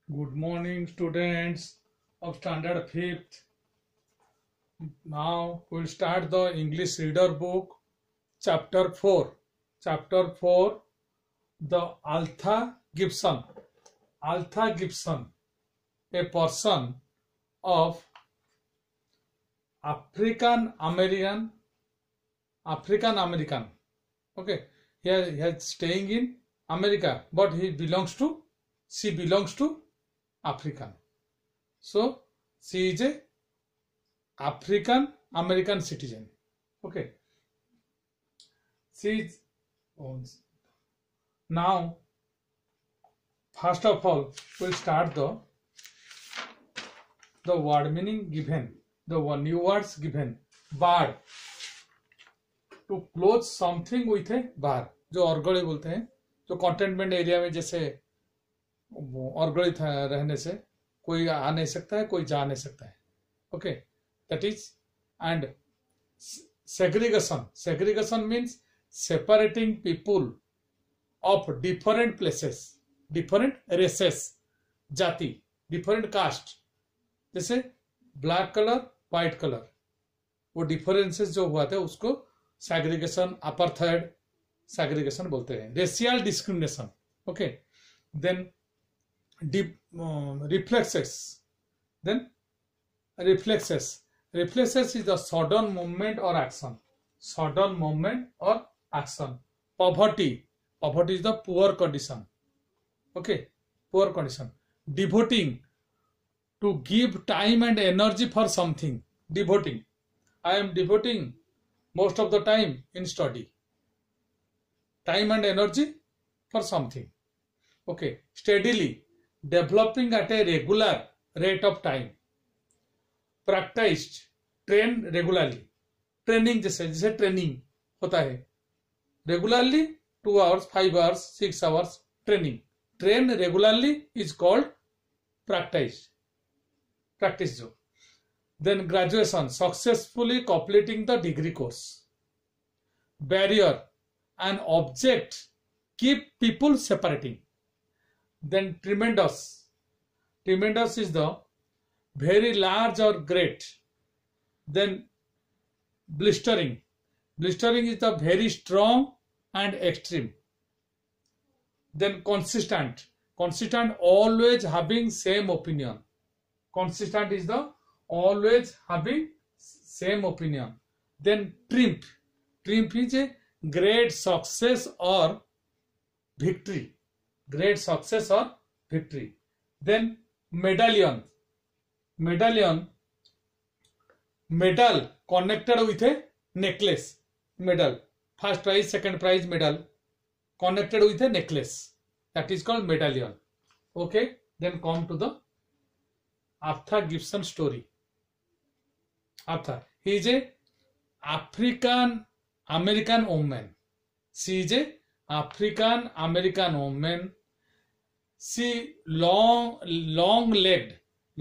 Good morning, students of Standard 5th. Now we'll start the English Reader Book, Chapter 4. Chapter 4, the Altha Gibson. Altha Gibson, a person of African American. Okay, he is staying in America, but she belongs to African. So she is a African American citizen. Okay. She is now. First of all, we'll start the word meaning given. The new words given. Bar. To close something with a bar. जो अर्गली बोलते हैं, जो containment area में जैसे अर्गली रहने से कोई आ नहीं सकता है, कोई जा नहीं सकता है. Okay, that is. And segregation means separating people of different places, different races, जाति, different caste. जैसे ब्लैक कलर, व्हाइट कलर, वो डिफरेंसेस जो हुआ था उसको segregation, apartheid segregation बोलते हैं. racial discrimination. Okay, then reflexes. Then reflexes is the sudden movement or action. Poverty is the poor condition. Okay, poor condition. Devoting, to give time and energy for something. Devoting, I am devoting most of the time in study. Time and energy for something. Okay, steadily, developing at a regular rate of time. Practiced, train regularly. Training जैसे training होता है regularly, 2 hours, 5 hours, 6 hours training. Train regularly is called practice जो. Then graduation, successfully completing the degree course. Barrier, an object keep people separating. Then tremendous is the very large or great. Then blistering is the very strong and extreme. Then consistent, always having same opinion. Consistent is the always having same opinion. Then triumph is a great success or victory. Then medal connected with a necklace. Medal, first prize, second prize medal connected with a necklace, that is called medallion. Okay, then come to the Altha Gibson story. Altha, he is a African American woman. She is a African American woman. She long-legged,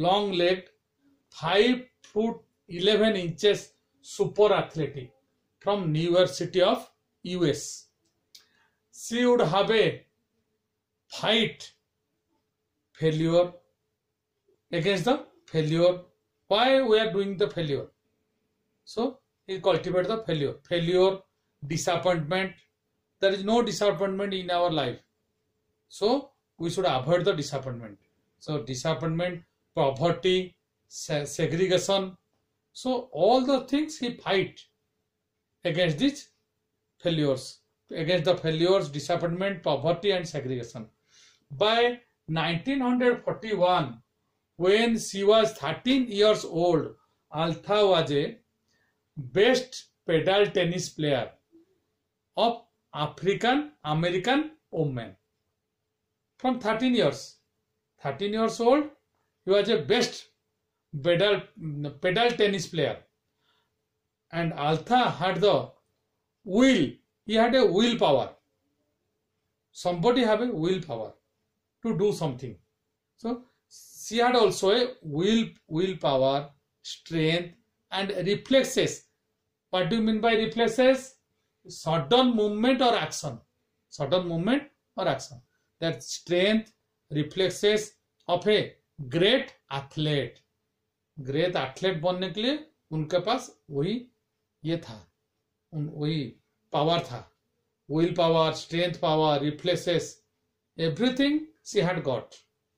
5'11" super athletic from University of US. She would have a fight failure against the failure. Why we are doing the failure? So he cultivate the failure, disappointment. There is no disappointment in our life, so we should avoid the disappointment. So disappointment, poverty, segregation. So all the things he fight against these failures, disappointment, poverty and segregation. By 1941, when she was 13 years old, Altha was a best pedal tennis player of African American women. From 13 years old, he was a best pedal tennis player. And Altha had the will. He had a willpower. Somebody have a willpower to do something. So she had also a willpower, strength and reflexes. What do you mean by reflexes? Sudden movement or action. That strength, reflexes, of a great athlete. Great athlete बनने के लिए उनके पास वही ये था, वही power था, will power, strength power, reflexes, everything she had got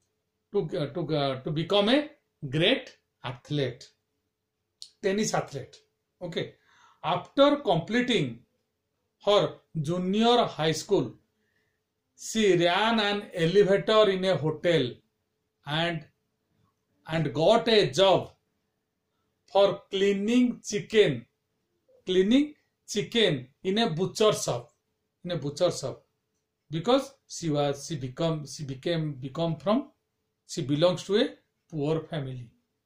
to become a great athlete, tennis athlete. Okay, after completing her junior high school, she ran an elevator in a hotel and got a job for cleaning chicken in a butcher shop, because she belongs to a poor family.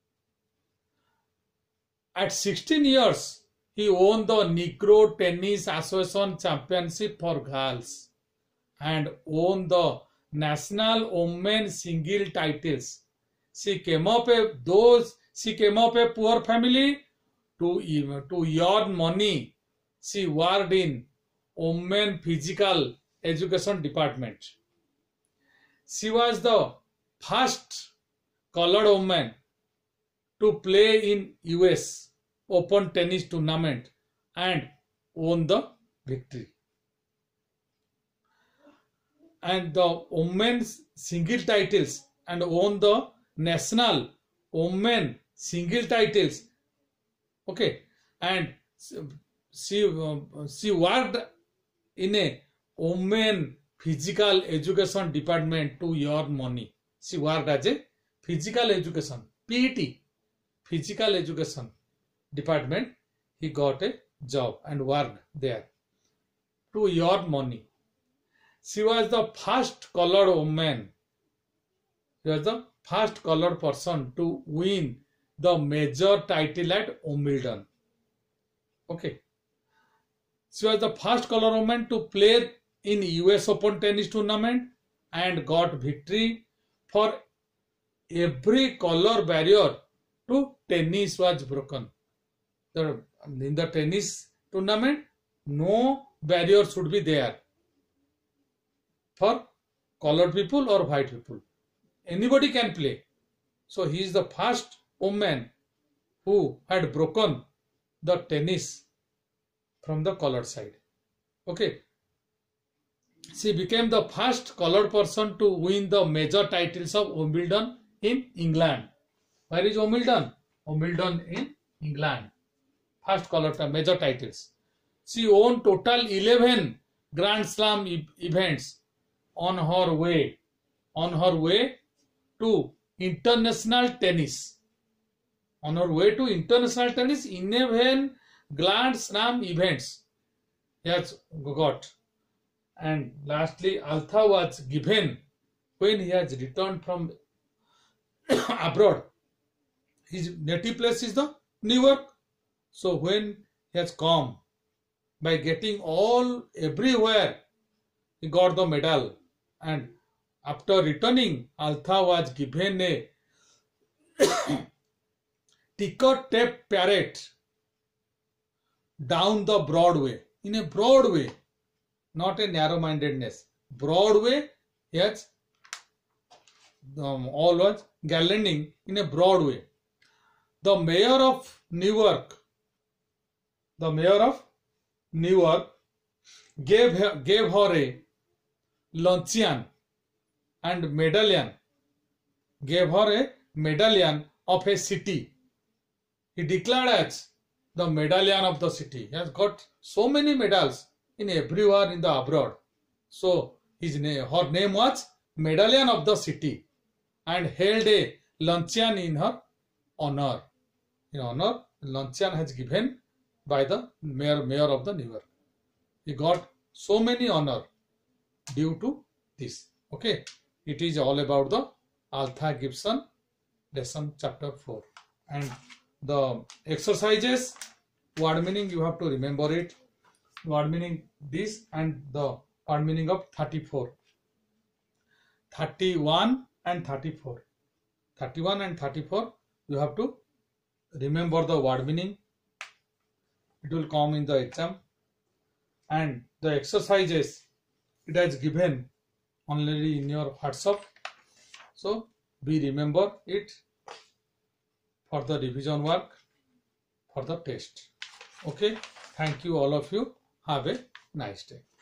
At 16 years, he won the Negro Tennis Association Championship for girls and won the national women single titles. She came up a poor family to earn money. She worked in women physical education department. She was the first colored woman to play in US Open tennis tournament and won the victory. And the women's single titles and won the national women single titles. Okay, and she worked in a women physical education department to earn money. She worked as a physical education, PET, physical education department. He got a job and worked there to earn money. She was the first colored woman. She was the first colored person to win the major title at Wimbledon. Okay. She was the first colored woman to play in US Open tennis tournament and got victory. For every color barrier to tennis was broken. In the tennis tournament, no barrier should be there for colored people or white people. Anybody can play. So he is the first woman who had broken the tennis from the colored side. Okay. She became the first colored person to win the major titles of Wimbledon in England. Where is Wimbledon? Wimbledon in England. First colored major titles. She won total 11 Grand Slam events on her way to international tennis. On her way to international tennis, 11 Grand Slam events he has got. And lastly, Altha was given when he has returned from abroad. His native place is the New York. So when he has come, by getting everywhere, he got the medal. And after returning, Altha was given a ticker tape parade down the Broadway, in a broad way, not a narrow-mindedness. Broadway, yes, all was garlanding in a broad way. The mayor of Newark gave her a luncheon and medallion. Gave her a medallion of a city. He declared as the medallion of the city. He has got so many medals in everywhere in the abroad. So her name was Medallion of the City, and held a luncheon in her honor. In honor, luncheon has given by the mayor of the New York. He got so many honor due to this. Okay, it is all about the Altha Gibson lesson chapter 4, and the exercises, word meaning you have to remember it. Word meaning this and the word meaning of 34, 31 and 34. 31 and 34 you have to remember the word meaning. It will come in the exam. And the exercises, it has given already in your WhatsApp. So we remember it for the revision work for the test. Okay, thank you all of you. Have a nice day.